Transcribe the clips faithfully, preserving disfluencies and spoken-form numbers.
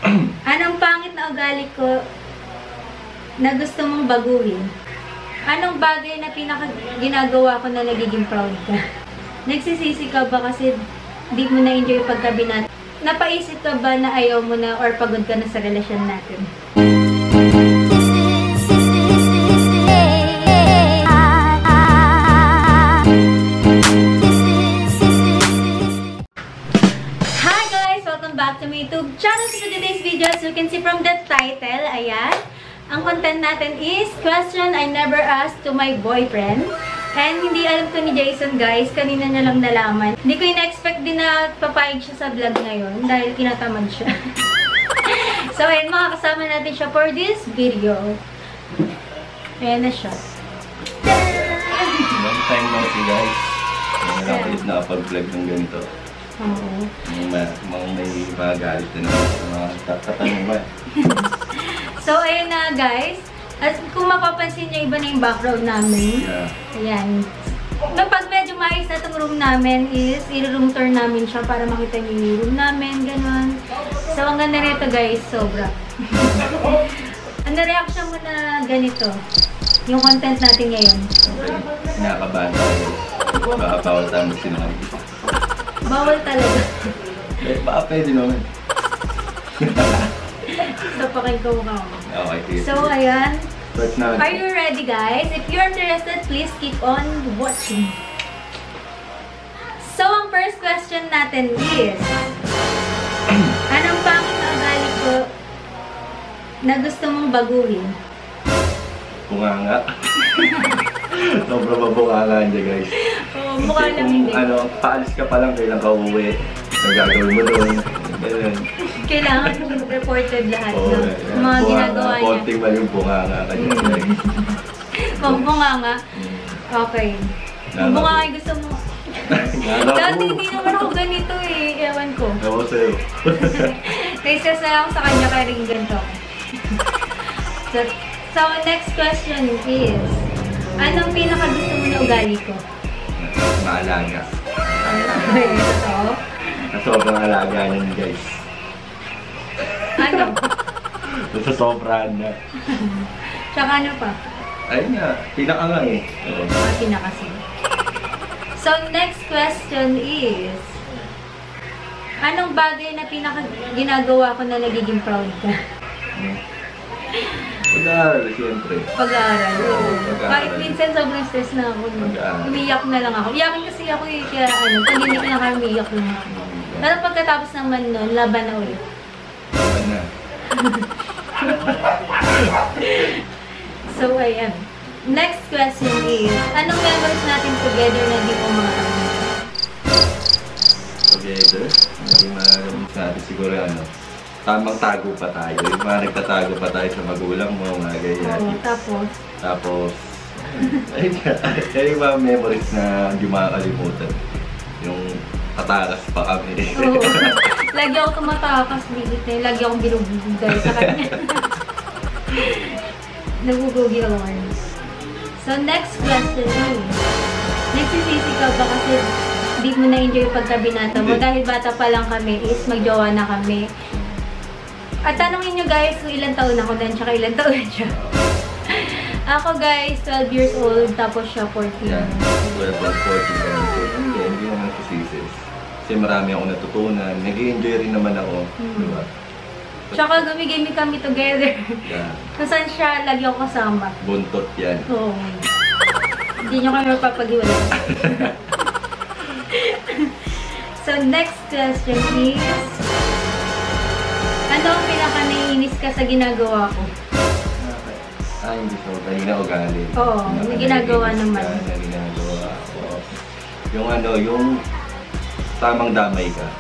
Anong pangit na ugali ko na gusto mong baguhin? Anong bagay na pinaka ginagawa ko na nagiging proud ka? Nagsisisi ka ba kasi di mo na-enjoy yung pagkabinat? Napaisip ka ba na ayaw mo na or pagod ka na sa relasyon natin? Back to my YouTube channel. So today's video, as you can see from the title, ayan, ang content natin is question I never asked to my boyfriend. And hindi alam to ni Jason, guys, kanina na lang nalaman. Hindi ko ina-expect din na papayag siya sa vlog ngayon dahil tinatamad siya. So ayan, makakasama natin siya for this video. Ayan na siya. Long time no see, guys. Hindi na ulit nakapag-vlog ng ganito. Oo. Mga may mga galit na naman sa mga tatanungan. So, ayun na, guys. At kung mapapansin niyo, iba na yung background namin. Yeah. Ayan. Kapag medyo maayos na itong room namin is, i-room tour namin siya para makita niyo yung room namin, gano'n. So, ang ganda nito, guys. Sobra. Ano reaction mo na ganito? Yung content natin ngayon. Okay. Kinakabahan tayo. Baka bawal tayo magsinungaling. Bawal talaga. Eh, baka pwede naman. So, pakin ko mukha mo. Okay. So, ayan. But now, Are you ready, guys? If you're interested, please keep on watching. So, ang first question natin is, anong pangit na ugali ko na gusto mong baguhin? bunganga. Sobrang mabunganga niya, guys. Oo, mukha lang kung, hindi. ano, paalis ka pa lang, kailan ka uuwi. Ang gagawin mo doon. Ganun. Kailangan reported lahat, Oo, no? yeah. Mga ginagawa niya. Konting ba yung bunganga kanya, guys. Pagbunganga? Okay. Pagbunganga yung gusto mo. Dati hindi naman ako ganito eh. Ewan ko. Ewan sa'yo. Naisas na ako sa kanya kaya rin ganito. So, so, next question is, anong pinakagusto mo na ugali ko? Maalaga. Ito? Sobrang alaga niyan, guys. Ano? Sa sobrang na. Tsaka ano pa? Ayun nga, pinaka nga eh. Oo. Ah, pinakasi. So, next question is, anong bagay na pinaka ginagawa ko na nagiging proud ka? Pag-aaral, siyempre. Pag-aaral. Oo. Pag-aaral. Kahit minsan sobrang stress na ako. Pag-aaral. Umiyak na lang ako. Iyakin kasi ako eh. Kaya ano, pag hindi ko na kaya umiyak lang ako. Pero pagkatapos naman nun, laban na ulit. Laban na. So, ayan. Next question is, anong memories natin together na di mo makakalimutan? Together, hindi makakalimutan natin siguro ano, tamang tago pa tayo. Yung mga nagtatago pa tayo sa magulang mo, mga ganyan. Oo, tapos? Tapos, ayun nga, ayun yung mga memories na hindi makakalimutan. Yung katakas pa kami. Oo. Lagi ako tumatakas, bigit na yun. Lagi akong binubugay dahil sa kanya. Nagugugi ako ngayon. So, next question is, nagsisisi ka ba kasi di mo na-enjoy yung pagkabinata mo? Dahil bata pa lang kami is magjowa na kami. At tanongin nyo guys kung ilang taon ako na, tsaka ilang taon siya. Ako guys, twelve years old, tapos siya fourteen. Yan, twelve or fourteen ka lang. Hindi, hindi naman nagsisisi. Kasi marami akong natutunan. Nag-i-enjoy rin naman ako. Hmm. Diba? Tsaka gumigame kami together. Yeah. Kung saan siya, lagi ako kasama. Buntot yan. Oo. Hindi nyo kami magpapag-iwalay. So, next question is, ano ang pinaka-naiinis ka sa ginagawa ko? Ah, hindi so. Kanina ugali. Oo, may ginagawa naman. May ginagawa. Oo. Yung ano, yung tamang damay ka.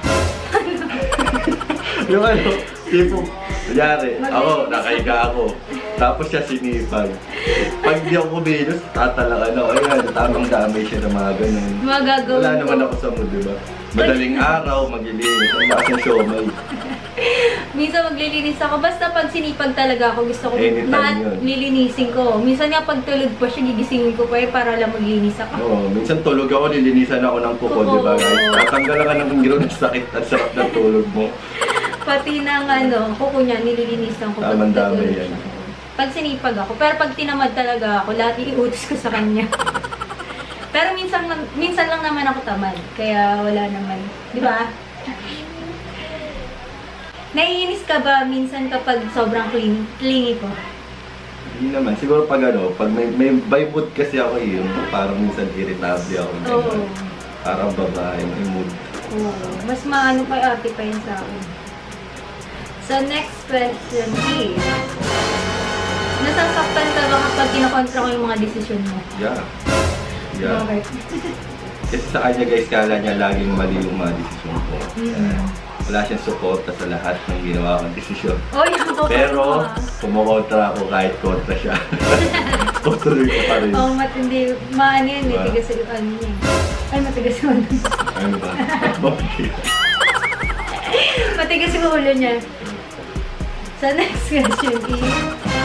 Yung ano, tipo, kunyari, ako, nakahiga ako. Tapos siya sinipag. Pag di ako kumilos, tatala ano, ayan, tamang damay siya ng mga ganun. Mga gagawin Wala ko. naman ako sa mood, diba? Madaling araw, maglilinis. Ang lakas ng siomay. Minsan maglilinis ako. Basta pag sinipag talaga ako, gusto ko Anytime lahat yun. lilinisin ko. Minsan nga pag tulog pa siya, gigisingin ko pa eh, para lang maglinis ako. Oo, minsan tulog ako, nilinisan ako ng kuko, Oo. di ba guys? Tatanggal ka ng giro ng sakit at sarap ng tulog mo. Pati ng ano, kuko niya, nililinisan ko. Pag Tamang dami natulog yan. siya. Pag sinipag ako. Pero pag tinamad talaga ako, lahat iutos ko sa kanya. Pero minsan, minsan lang naman ako tamad. Kaya wala naman. Di ba? Naiinis ka ba minsan kapag sobrang cling, clingy ko? Hindi naman. Siguro pag ano, pag may, may by mood kasi ako yun, parang minsan irritable ako. Oo. Parang babae, may mood. Oo. Mas maano kay ate pa yun sa akin. So, next question is, nasasaktan ka ba kapag kinakontra ko yung mga desisyon mo? Yeah. Yeah. Bakit? Kasi sa kanya guys, kala niya laging mali yung mga desisyon ko. Mm-hmm. Uh, wala siyang suporta sa lahat ng ginawa kong desisyon. Oh, yung ko Pero, kumukontra ako kahit kontra siya. Tutuloy ko pa rin. Oh, matindi. Maano yan, Diba? matigas yung ano niya. Ay, matigas yung ano. Ano ba? Matigas yung ulo niya. So, next question is,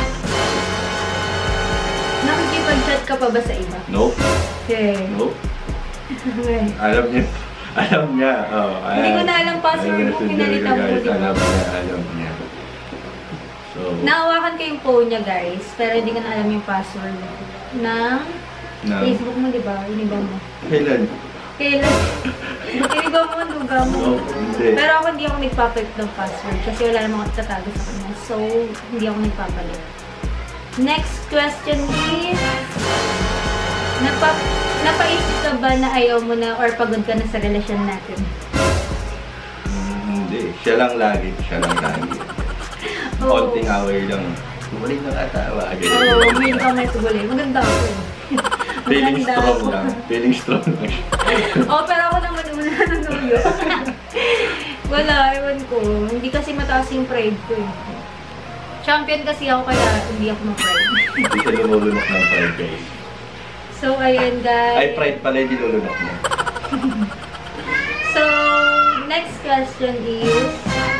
nakikipag-chat ka pa ba sa iba? Nope. Okay. Nope. Okay. Alam niya. Alam niya. Oh, Hindi ko na alam password mo, pinalitan mo, guys. di ba? Alam niya. Alam niya. So, Nahawakan ko yung phone niya, guys. Pero hindi ko na alam yung password ng na, Facebook mo, di ba? Iniba mo. kailan? Kailan? Iniba mo, duga mo. No, hindi. Pero ako hindi ako nagpapalit ng password kasi wala namang tatago sa kanya. So, hindi ako nagpapalit. Next question is, napa, napaisip ka ba na ayaw mo na or pagod ka na sa relasyon natin? Hmm, hindi. Siya lang lagi. Siya lang lagi. Oo. Konting away lang. Tumalig na katawa. Oo, oh, may ka may tugulay. Maganda ako eh. Feeling Maganda strong ako. lang. Feeling strong lang. Oo, pero ako naman una ng nuyo. Wala, ewan ko. Hindi kasi mataas yung pride ko eh. Champion kasi ako kaya hindi ako ma-pride. Hindi siya lumulunok ng pride guys. So, ayun guys. Ay, pride pala hindi lulunok niya. So, next question is,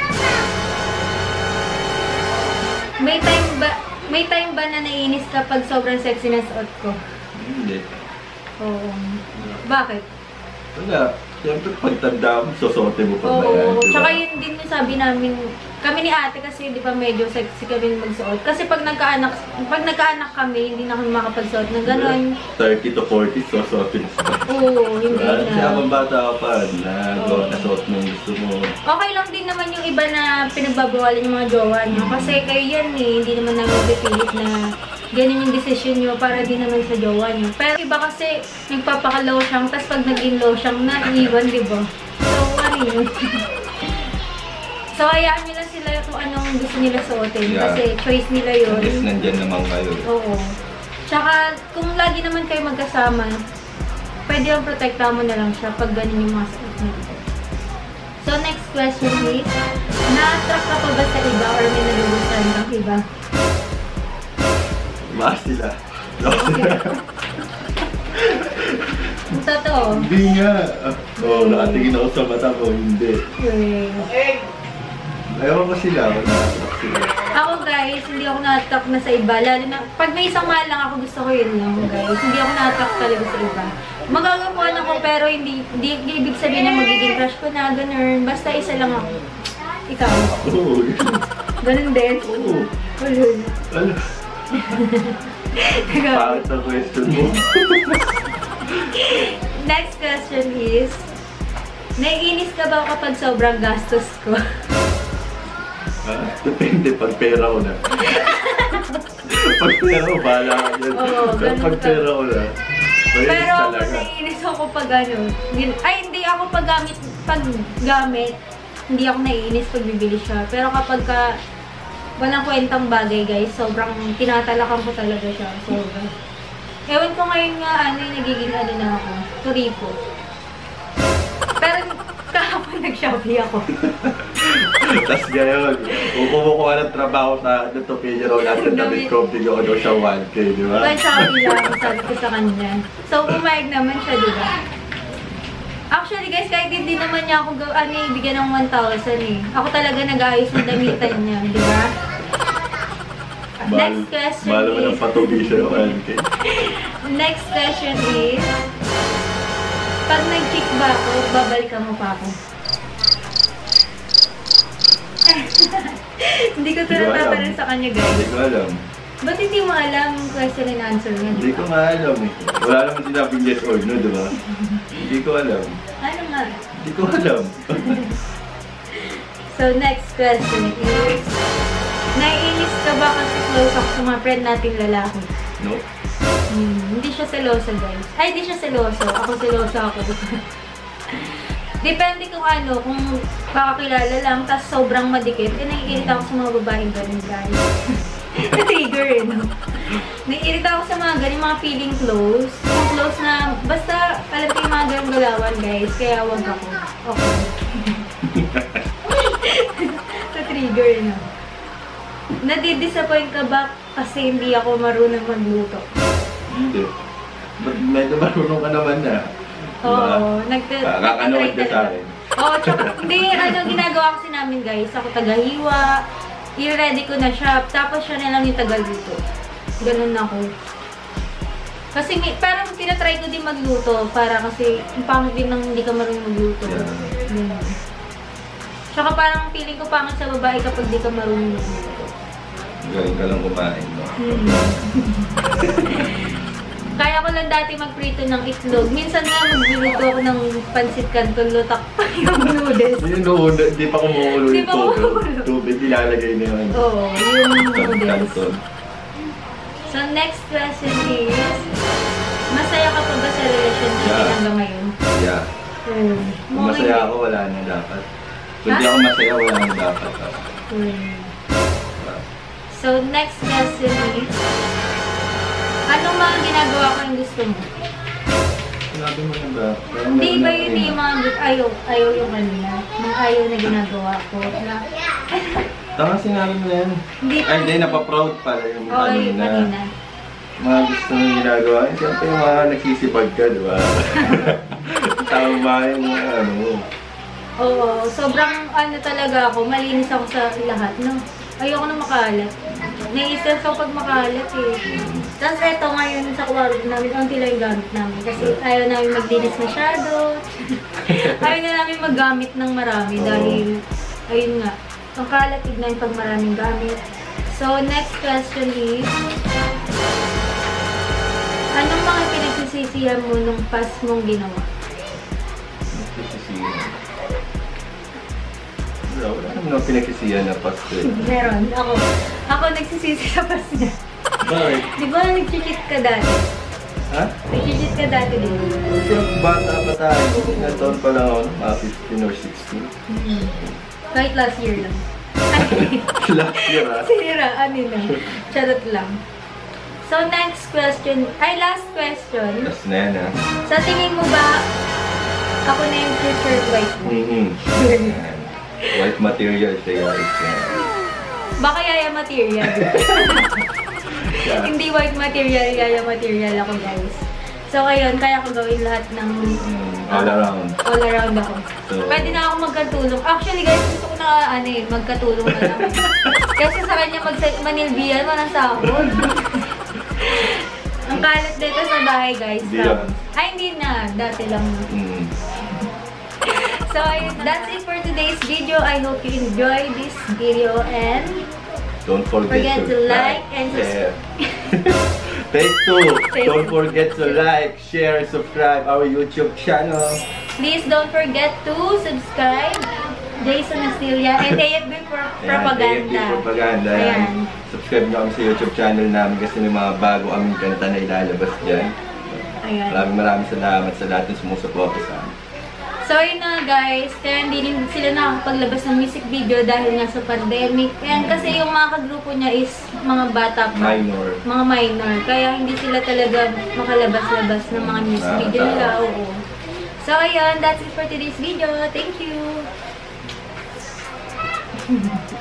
may time ba may time ba na naiinis ka pag sobrang sexy na suot ko? Hindi. Oo. Bakit? Wala. Siyempre, pagtanda mo, susote mo pa ba yan? Oo. Diba? Tsaka yun din yung sabi namin, kami ni ate kasi di ba medyo sexy kami magsuot. Kasi pag nagkaanak, pag nagkaanak kami, hindi na kami makapagsuot ng gano'n. thirty to forty, susote mo pa. Oo, hindi Diba? Kasi na. habang bata ka pa, na Oo. nasuot mo yung gusto mo. Okay lang din naman yung iba na pinagbabawalan yung mga jowa nyo. Kasi kayo yan eh, hindi naman namin pipilit na ganun yung decision nyo para din naman sa jowa nyo. Pero iba kasi nagpapaka-low siyang, tapos pag naging low siyang, naiiwan, di ba? So, ano yun? So, hayaan nyo lang sila kung anong gusto nila suotin. Yeah. Kasi choice nila yun. At least nandyan naman kayo. Oo. Tsaka, kung lagi naman kayo magkasama, pwede yung protektahan mo na lang siya pag ganun yung mga suot nyo. So, next question is, na-attract ka pa ba sa iba or may nalulusan ng iba? Maas sila. Maas sila. Ang totoo. Hindi nga. Oo, oh, nakatingin ako sa mata ko. Hindi. Okay. Ayaw ko sila. Ako na-attract sila. Ako guys, hindi ako na-attract na sa iba. Lalo na, pag may isang mahal lang ako, gusto ko yun lang guys. Hindi ako na-attract talaga sa iba. Magagapuan ako pero hindi, hindi, hindi ibig sabihin na magiging crush ko na, ganun. Basta isa lang ako. Ikaw. Oo. Ganun din. Oo. Ulul. Ano? Pangit na question mo. Next question is, naiinis ka ba kapag sobrang gastos ko? Ha? Depende pag pera ko na. Pag pera ko, bahala ka dyan. Oo, Pero ganun pag ka. pera ko na, mainis Pero ako talaga. naiinis ako pag ano, yun- ay hindi ako pag gamit, pag gamit, hindi ako naiinis pag bibili siya. Pero kapag ka, walang kwentang bagay guys, sobrang tinatalakan ko talaga siya. Sobrang. Ewan ko ngayon nga, ano yung nagiging ano na ako, turipo. Pero kahapon nag-shopee ako. Tapos ngayon, kung kumukuha ng trabaho sa ano to, Pedro, nasa David Coffee ko, ano siya one K, di ba? Ba, shopee lang, sabi ko sa kanya. So, pumayag naman siya, di ba? Actually guys, kahit hindi naman niya ako gaw- ano, ibigyan ng one thousand eh. Ako talaga nag-ayos ng damitan niya, di ba? Next question Mahal mo is, ng patubi siya yung one K. next question is, pag nag-chick ba ako, babalikan mo pa ako? Hindi ko ito Hindi ko alam. natatanong sa kanya, guys. Hindi ko alam. Ba't hindi mo alam yung question and answer nga, Hindi di ko ba? nga alam eh. Wala naman sinabing yes or no, di ba? Hindi ko alam. Ano nga? Hindi ko alam. So, next question is, naiinis ka ba kasi close ako sa mga friend nating lalaki? No? Hmm, hindi siya seloso, guys. Ay, hindi siya seloso. Ako seloso ako. Depende kung ano, kung kakakilala lang, tas sobrang madikit, eh, naiirita ako sa mga babaeng ganun, guys. Na-trigger, eh, no? Naiirita ako sa mga ganun, mga feeling close. Yung close na, basta, alam ko yung mga ganun galawan, guys, kaya wag ako. Okay. Na-trigger, no? Nadidisappoint ka ba kasi hindi ako marunong magluto? Hindi. Ba't medyo marunong ka naman na? Oo, nagte- Kakanood ka nagtatry sa talaga. akin. Oo, tsaka, hindi, ano, ginagawa kasi namin, guys. Ako tagahiwa, i-ready ko na siya, tapos siya na lang yung tagaluto. Ganun ako. Kasi, may- parang tinatry ko din magluto, para kasi, ang pangit din nang hindi ka marunong magluto. Yeah. Ganun. Tsaka parang feeling ko pangit sa babae kapag di ka marunong magluto. Galing ka lang kumain, no? Hmm. Kaya ko lang dati magprito ng itlog. Minsan nga magluluto ako ng pansit canton, lutak pa yung noodles. Hindi no, hindi pa kumukulo Hindi yung pa tubig. kumukulo. Tubig, ilalagay na yun. Oo, yung noodles. Canton. So next question is, masaya ka pa ba sa relasyon natin Yeah. hanggang ngayon? Yeah. Hmm. Kung masaya ako, wala na dapat. Kung di Ha? ako masaya, wala na dapat. Hmm. So next question is, anong mga ginagawa ko yung gusto mo? Sinabi mo na ba? Kaya Hindi meron ba ako yun yun. yung mga gu- ayaw, ayaw yung kanina? Mga ayaw na ginagawa ko. Na, Tama sinabi mo na yan. Hindi Ay, hindi, napaproud pala yung Oo, yung kanina. kanina. Mga gusto mong ginagawa. Eh, siyempre yung mga nagsisibag ka, di ba? Tama yung mga ano mo. Oo, sobrang ano talaga ako, malinis ako sa lahat, no? Ayoko na makalat. Nai-stress ako pag makalat eh. Tapos eto ngayon sa kwarto namin, konti lang yung gamit namin. Kasi ayaw namin maglinis masyado. Ayaw na namin maggamit ng marami dahil, ayun nga, ang kalat tignan pag maraming gamit. So, next question is, anong mga pinagsisisihan mo nung past mong ginawa? Nagsisisihan. Wala, wala naman ako pinagsisihan na pasto eh. Meron. Ako. Ako nagsisisi sa past niya. Bakit? Di ba nag-cheat ka dati? Ha? Nag-cheat ka dati din. Kasi bata pa tayo. Ilang taon pa lang ako, mga fifteen or sixteen. Kahit last year lang. Last year ah. Sira, ano na. Charot lang. So, next question. Ay, last question. Last na yan ah. Sa tingin mo ba, ako na yung future wife mo? Mm-hmm. White material siya guys. Baka yaya material. Yeah. Hindi white material, yaya material ako, guys. So, ayun, kaya ko gawin lahat ng... Mm, all around. All around ako. So- Pwede na ako magkatulong. Actually, guys, gusto ko na, ano eh, magkatulong na lang. Kasi sa kanya mag-manilbiyan, walang sahod. Ang kalat dito sa bahay, guys. Hindi yan. Ay, hindi na. Dati lang. Mm. So, ayun, that's it for today's video. I hope you enjoyed this video and Don't forget, Forget to like and share. Take two. Take Don't two. forget to like, share, subscribe our YouTube channel. please don't forget to subscribe Jason Astilia and A F B for Ayan, Propaganda. A F B Propaganda. Ayan. Ayan. Subscribe nyo kami sa YouTube channel namin kasi may mga bago aming kanta na ilalabas dyan. Ayan. Maraming maraming salamat sa lahat ng sumusuporta sa amin. So, yun na guys. Kaya hindi rin sila nakakapaglabas ng music video dahil nga sa pandemic. And kasi yung mga kagrupo niya is mga bata pa. Minor. Mga minor. Kaya hindi sila talaga makalabas-labas ng mga music Ah, video tama. nila. Oo. So, ayun. That's it for today's video. Thank you!